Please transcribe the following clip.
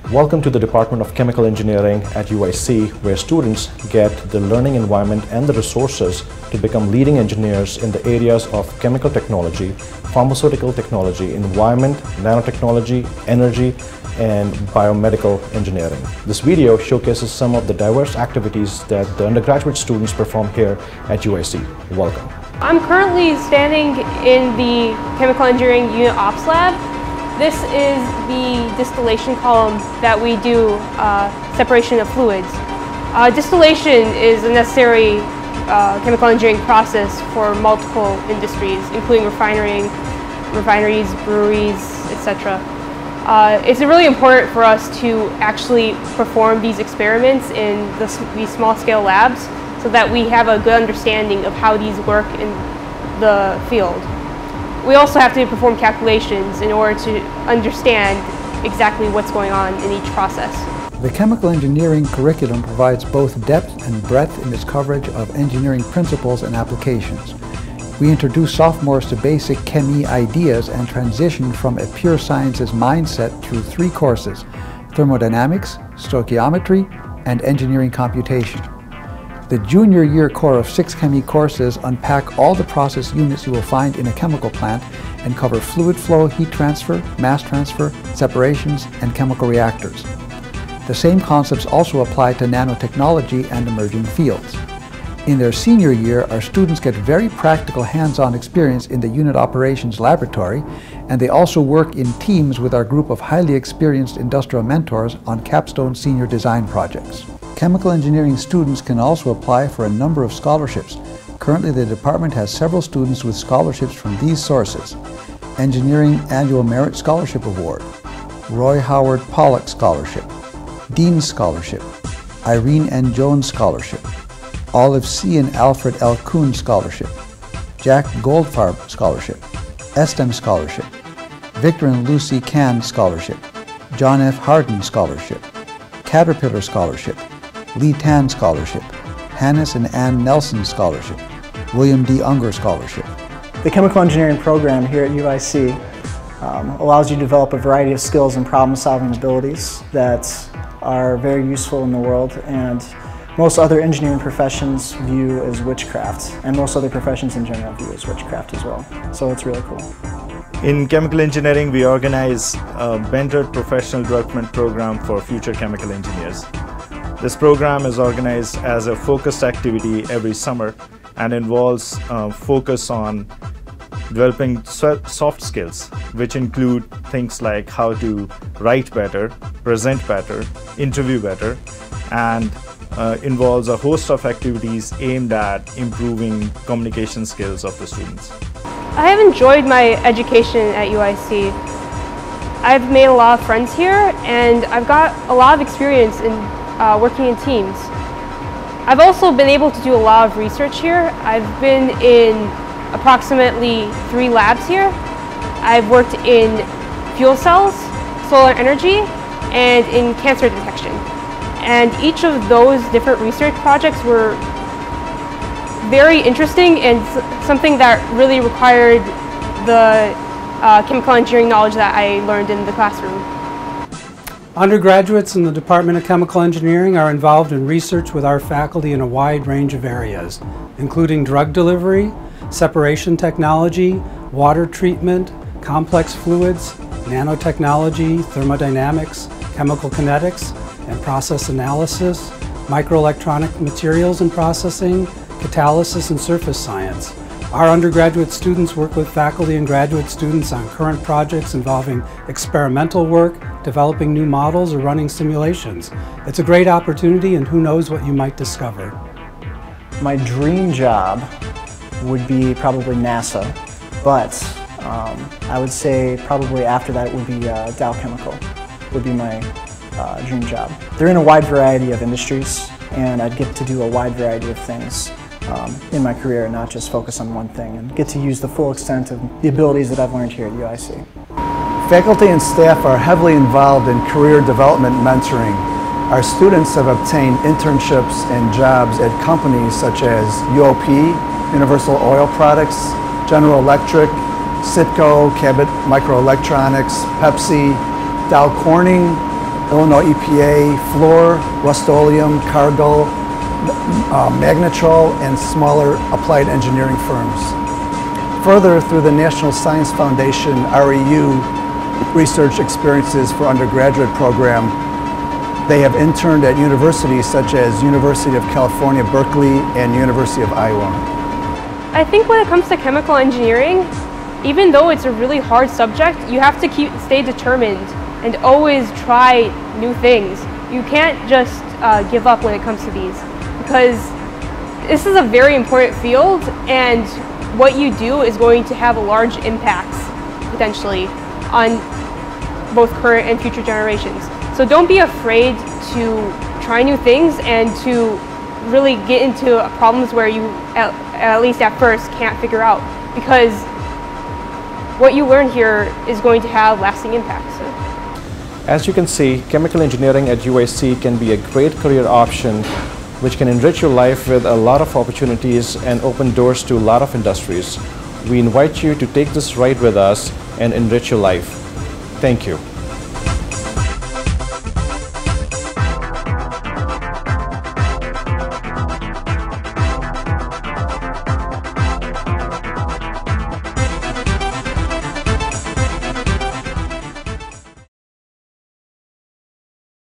Welcome to the Department of Chemical Engineering at UIC, where students get the learning environment and the resources to become leading engineers in the areas of chemical technology, pharmaceutical technology, environment, nanotechnology, energy, and biomedical engineering. This video showcases some of the diverse activities that the undergraduate students perform here at UIC. Welcome. I'm currently standing in the Chemical Engineering Unit Ops Lab. This is the distillation column that we do separation of fluids. Distillation is a necessary chemical engineering process for multiple industries, including refineries, breweries, etc. It's really important for us to actually perform these experiments in these small-scale labs so that we have a good understanding of how these work in the field. We also have to perform calculations in order to understand exactly what's going on in each process. The chemical engineering curriculum provides both depth and breadth in its coverage of engineering principles and applications. We introduce sophomores to basic chemie ideas and transition from a pure sciences mindset through 3 courses: thermodynamics, stoichiometry, and engineering computation. The junior year core of 6 chemie courses unpack all the process units you will find in a chemical plant and cover fluid flow, heat transfer, mass transfer, separations, and chemical reactors. The same concepts also apply to nanotechnology and emerging fields. In their senior year, our students get very practical hands-on experience in the unit operations laboratory, and they also work in teams with our group of highly experienced industrial mentors on capstone senior design projects. Chemical engineering students can also apply for a number of scholarships. Currently, the department has several students with scholarships from these sources: Engineering Annual Merit Scholarship Award, Roy Howard Pollock Scholarship, Dean Scholarship, Irene N. Jones Scholarship, Olive C. and Alfred L. Kuhn Scholarship, Jack Goldfarb Scholarship, Estem Scholarship, Victor and Lucy Kahn Scholarship, John F. Harden Scholarship, Caterpillar Scholarship, Lee Tan Scholarship, Hannes and Ann Nelson Scholarship, William D. Unger Scholarship. The chemical engineering program here at UIC allows you to develop a variety of skills and problem-solving abilities that are very useful in the world, and most other engineering professions view as witchcraft, and most other professions in general view as witchcraft as well. So it's really cool. In chemical engineering, we organize a mentored professional development program for future chemical engineers. This program is organized as a focused activity every summer and involves focus on developing soft skills, which include things like how to write better, present better, interview better, and involves a host of activities aimed at improving communication skills of the students. I have enjoyed my education at UIC. I've made a lot of friends here, and I've got a lot of experience in working in teams. I've also been able to do a lot of research here. I've been in approximately 3 labs here. I've worked in fuel cells, solar energy, and in cancer detection. And each of those different research projects were very interesting and something that really required the chemical engineering knowledge that I learned in the classroom. Undergraduates in the Department of Chemical Engineering are involved in research with our faculty in a wide range of areas, including drug delivery, separation technology, water treatment, complex fluids, nanotechnology, thermodynamics, chemical kinetics, and process analysis, microelectronic materials and processing, catalysis, and surface science. Our undergraduate students work with faculty and graduate students on current projects involving experimental work, developing new models, or running simulations. It's a great opportunity, and who knows what you might discover. My dream job would be probably NASA, but I would say probably after that would be Dow Chemical would be my dream job. They're in a wide variety of industries, and I'd get to do a wide variety of things in my career and not just focus on one thing, and get to use the full extent of the abilities that I've learned here at UIC. Faculty and staff are heavily involved in career development mentoring. Our students have obtained internships and jobs at companies such as UOP, Universal Oil Products, General Electric, Citgo, Cabot Microelectronics, Pepsi, Dow Corning, Illinois EPA, Fluor, Rust-Oleum, Cargill, Magnetrol, and smaller applied engineering firms. Further, through the National Science Foundation REU Research Experiences for Undergraduate program, they have interned at universities such as University of California, Berkeley, and University of Iowa. I think when it comes to chemical engineering, even though it's a really hard subject, you have to stay determined and always try new things. You can't just give up when it comes to these, because this is a very important field, and what you do is going to have a large impact potentially on both current and future generations. So don't be afraid to try new things and to really get into problems where you, at least at first, can't figure out, because what you learn here is going to have lasting impacts. As you can see, chemical engineering at UIC can be a great career option which can enrich your life with a lot of opportunities and open doors to a lot of industries. We invite you to take this ride with us and enrich your life. Thank you.